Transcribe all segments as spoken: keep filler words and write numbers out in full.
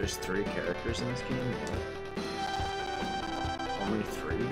There's three characters in this game? Only three?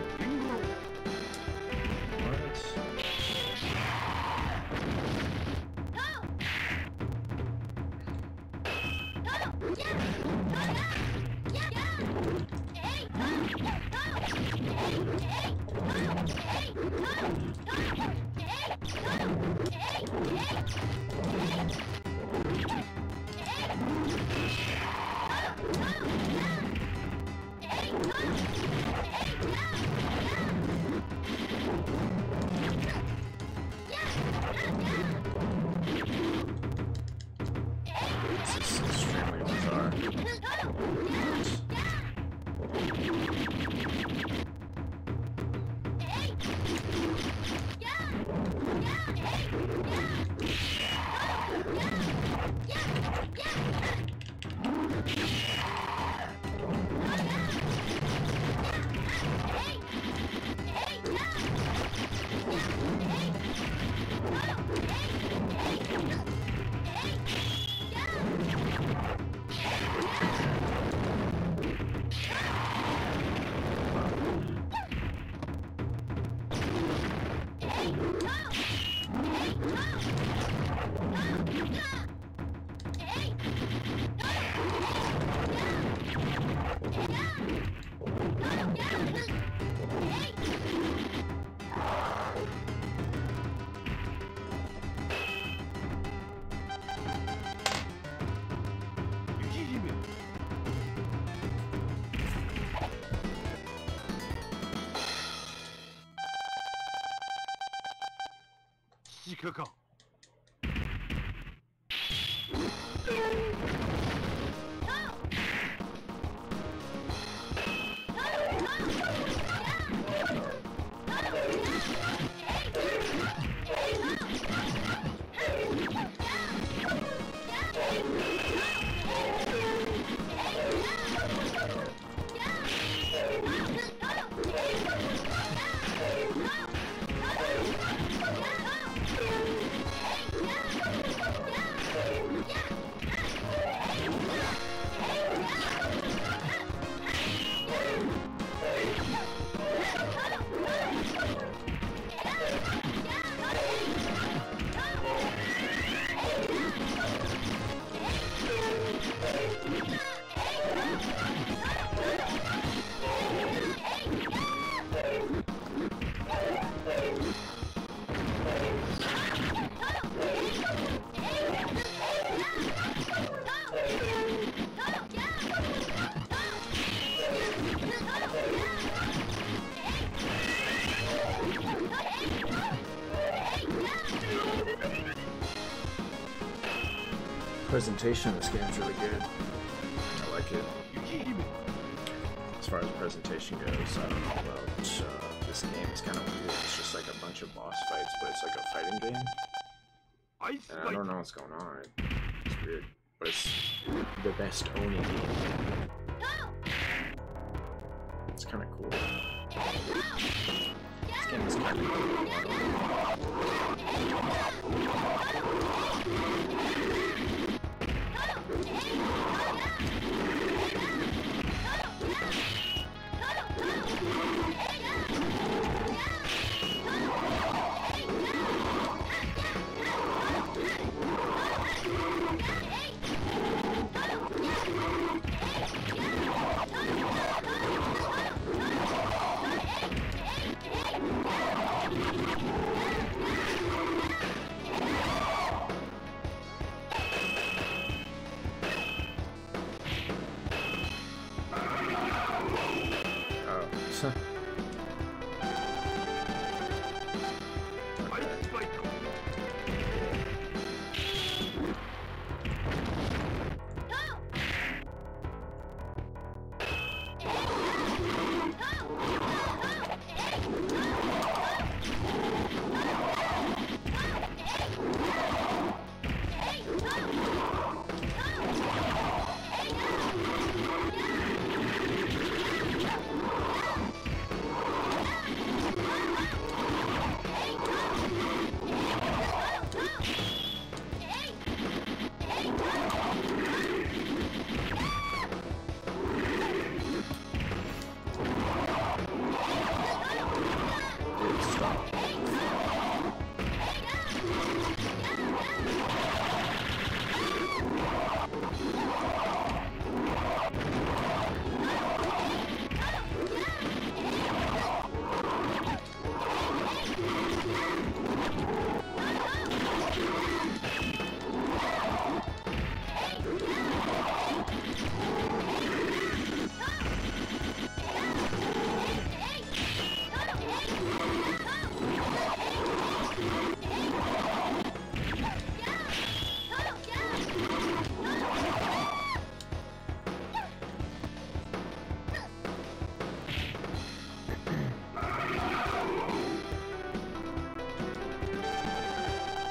Presentation of this game is really good. I like it. As far as presentation goes, I don't know about uh, this game. It's kind of weird. It's just like a bunch of boss fights, but it's like a fighting game. And I don't know what's going on. It's weird, but it's the best Oni game. It's kind of cool. This game is kind of cool.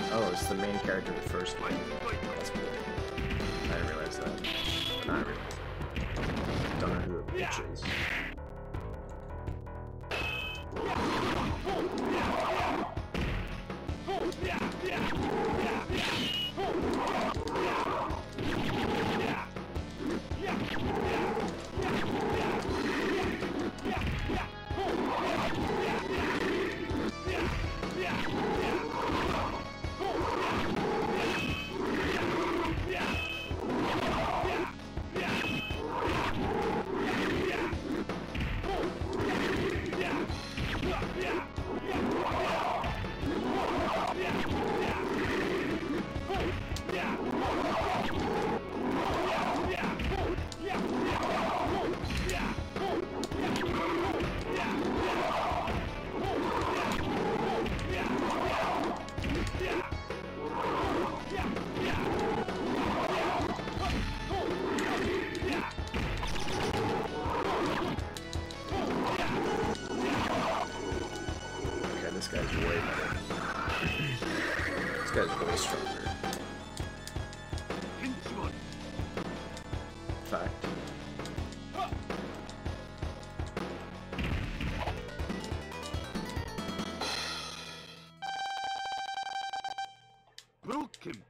Oh, it's the main character of the first game. That's cool. I didn't realize that. But now I realize that. Don't know who the bitch is. This guy's way better. This guy's way stronger. Fact. Welcome.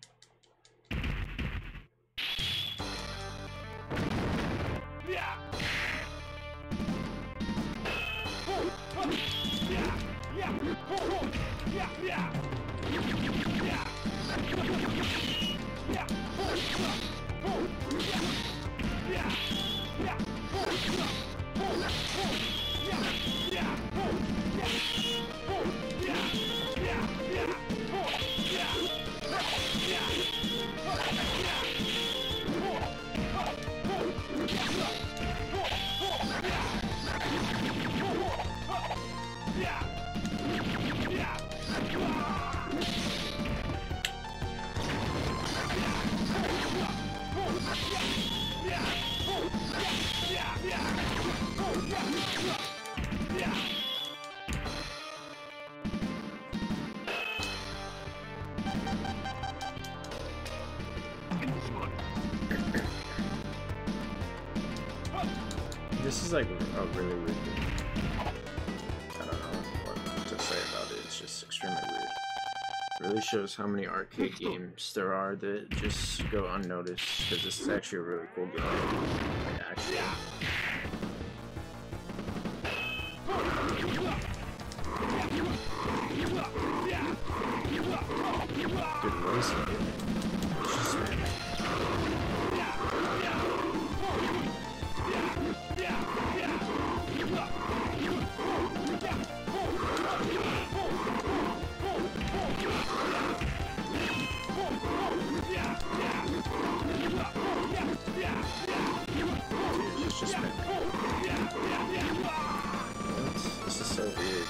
This is like a really weird game. I don't know what to say about it. It's just extremely weird. It really shows how many arcade games there are that just go unnoticed, because this is actually a really cool game. Like, actually. Dude, what is he doing? He's just spamming. It's just spamming. What? This is so weird.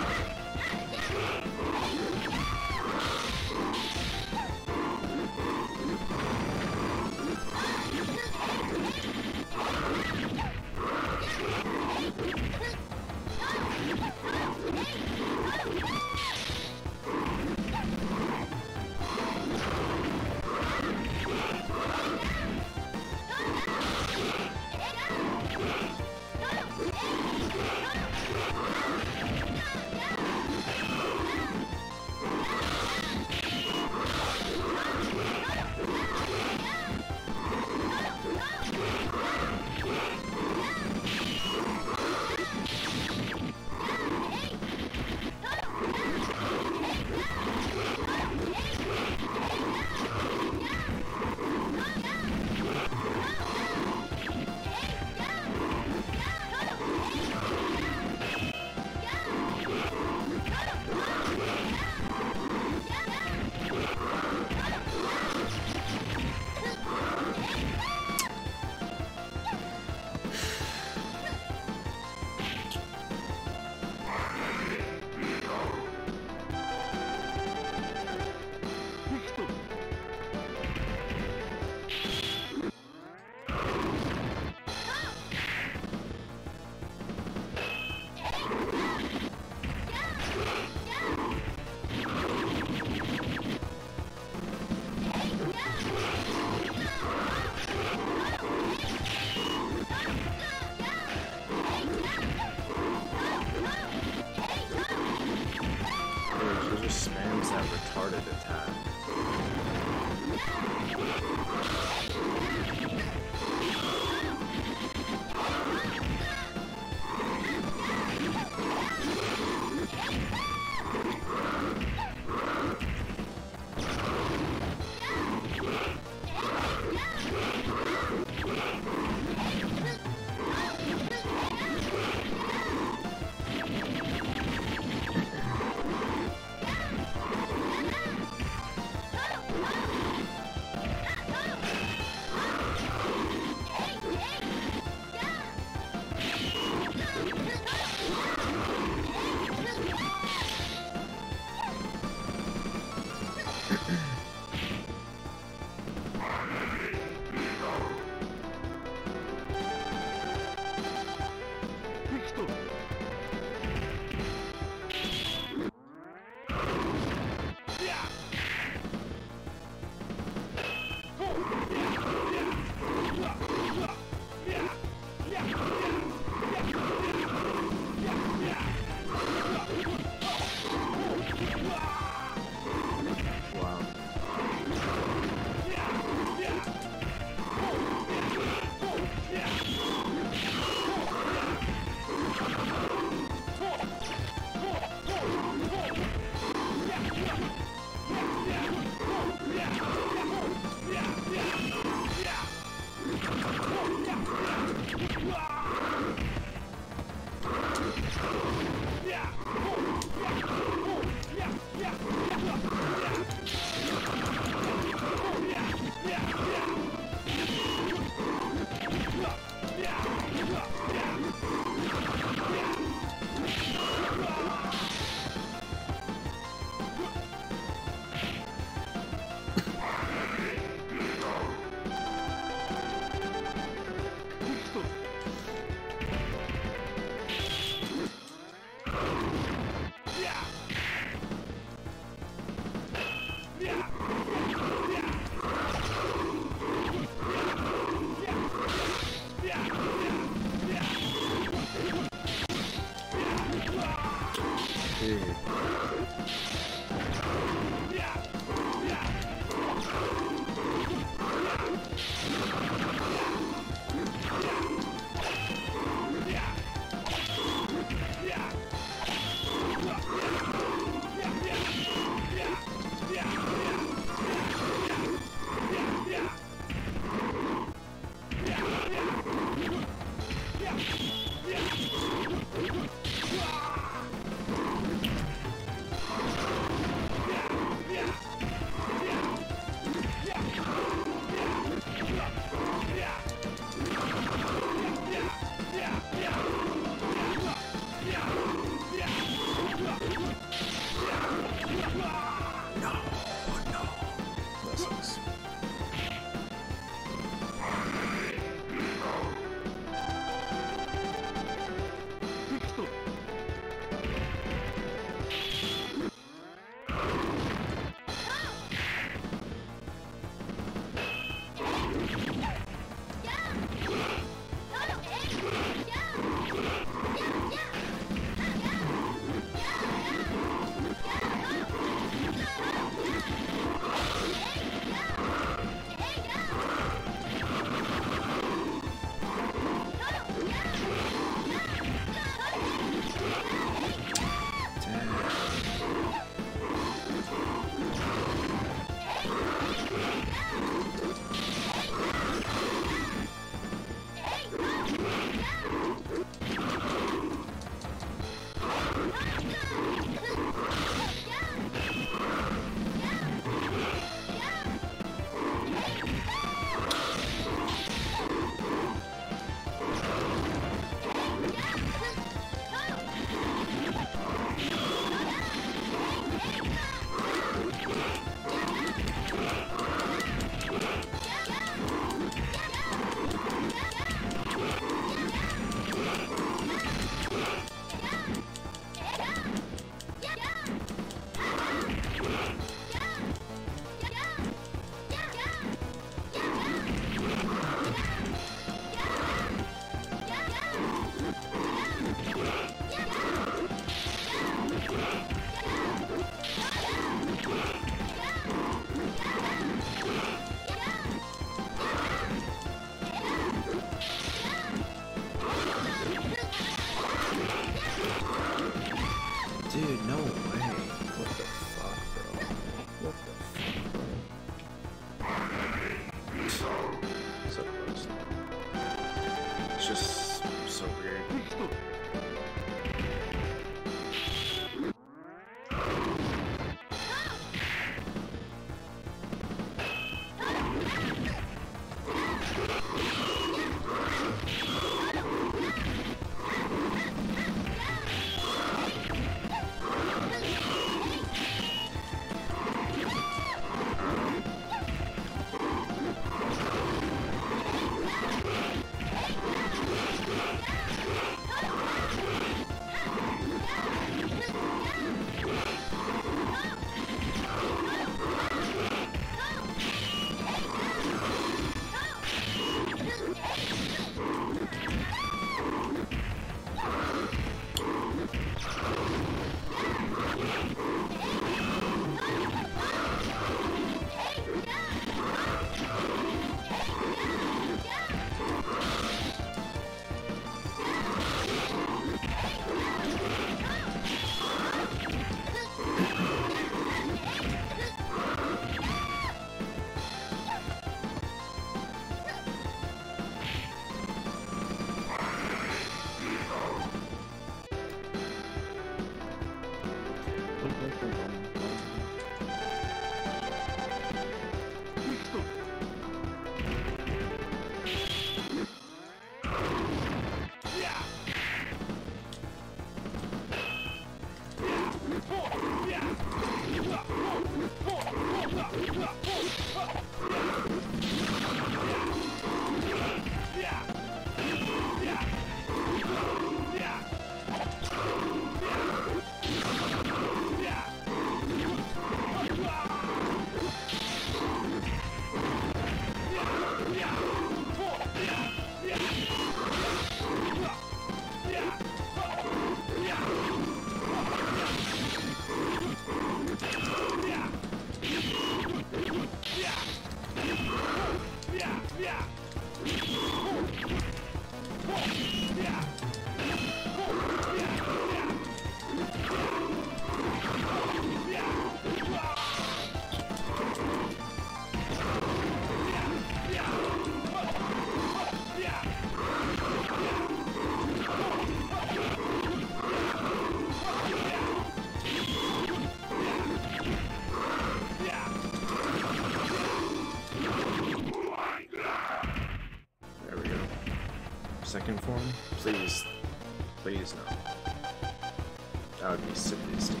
second form? Please. Please no. That would be sadistic.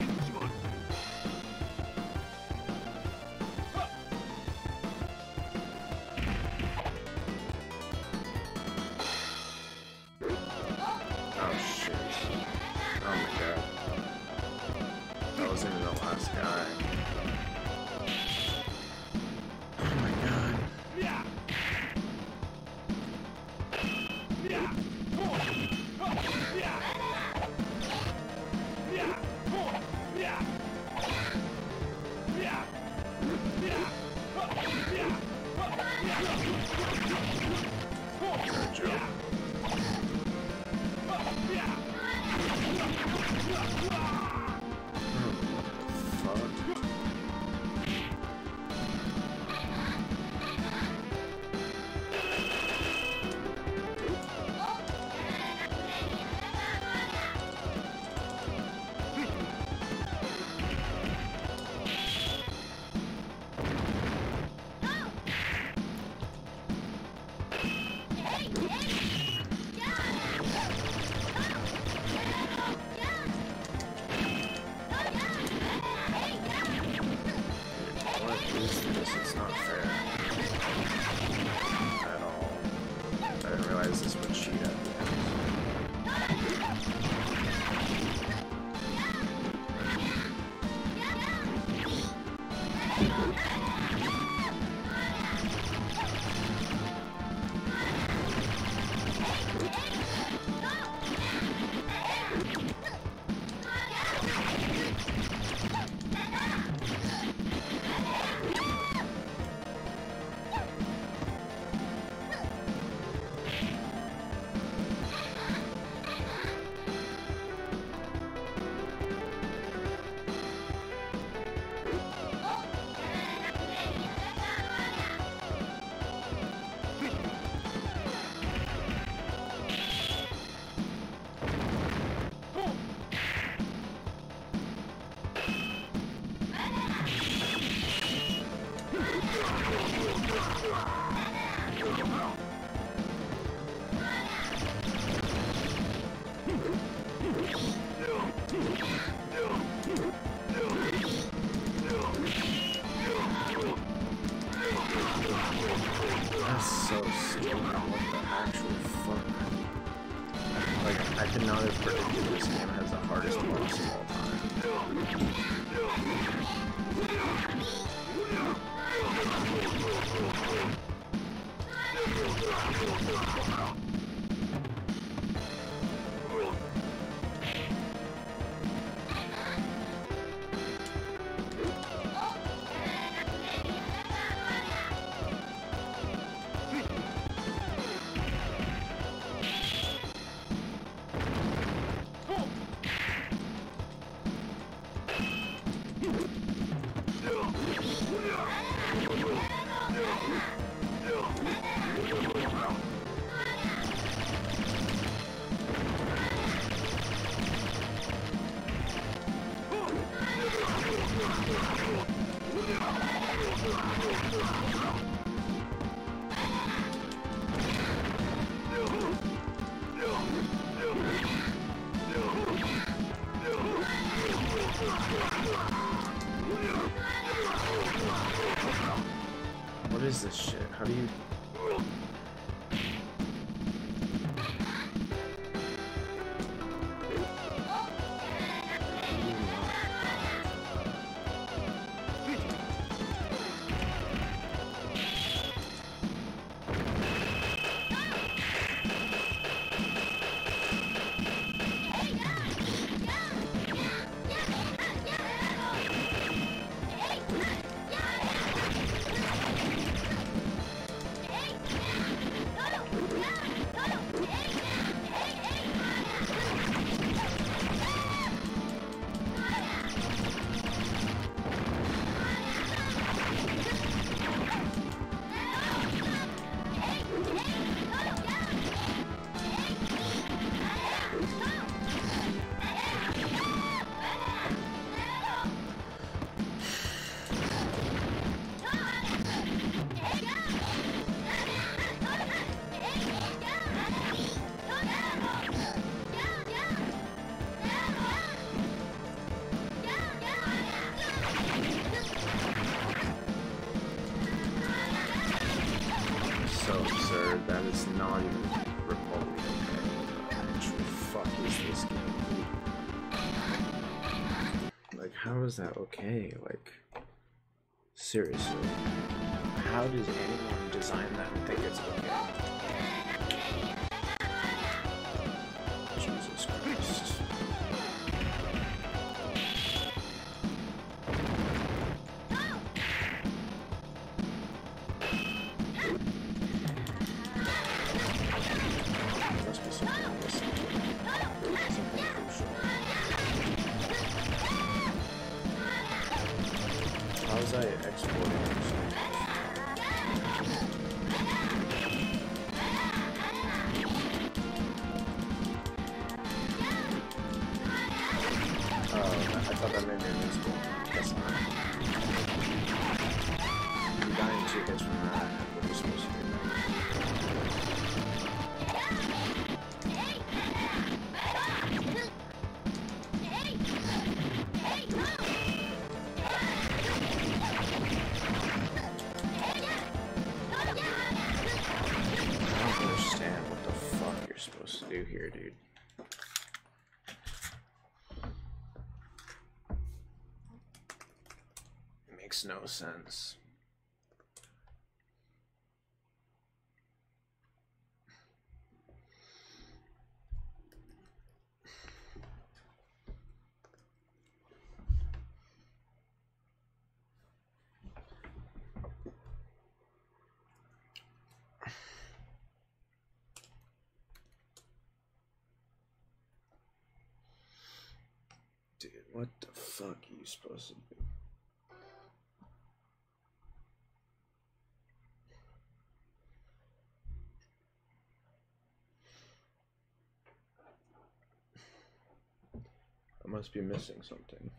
Oh shit. Oh my god. That wasn't even the last guy. Oh my god. Yeah. Yeah. Yeah. Yeah. Yeah. Yeah. Good job. It's not fair at all. I didn't realize this would cheat at the end. That's so stupid. What the actual fuck? Like, I could not have predicted this game has the hardest boss of all time. What is this shit? How do you... that is not even remotely okay. What the actual fuck is this game, dude? Like, how is that okay? Like, seriously. How does anyone design that and think it's okay? Jesus Christ. Must be something I'm missing. Something crucial. How was I exporting this? Oh, I thought that made me invincible. Guess not. I'm dying two hits from that. What are you supposed to do? I don't understand what the fuck you're supposed to do here, dude. It makes no sense. Dude, what the fuck are you supposed to do? I must be missing something.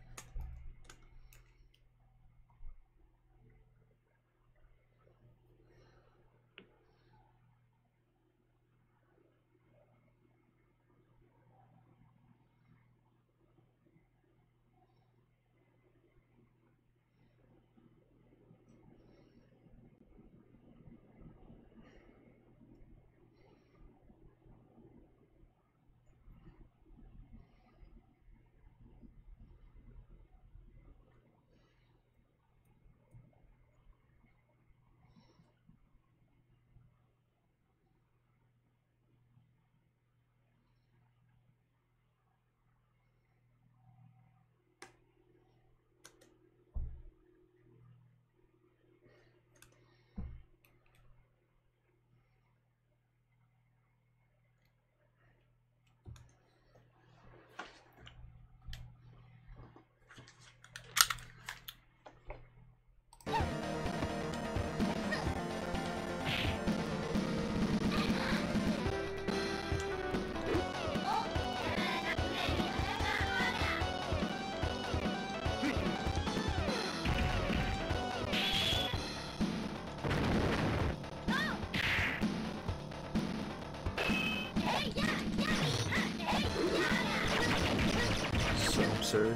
So absurd.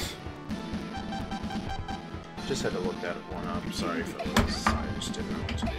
Just had to look that one up. Sorry, fellas. I just didn't know what to do.